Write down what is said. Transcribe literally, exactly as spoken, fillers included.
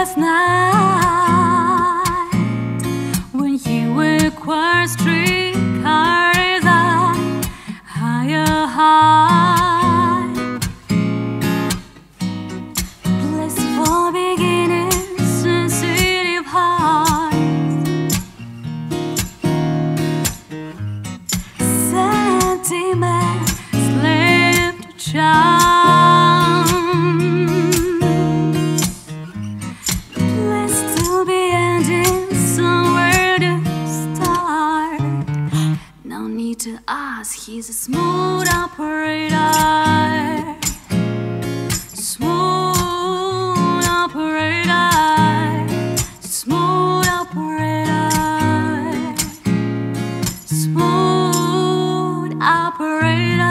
last night when he requires streetcar is a higher high. Blissful beginnings, sensitive hearts, sentiment slipped charm. Let's still be ending somewhere to start. No need to ask, he's a smooth operator. Smooth operator. Smooth operator. Smooth operator.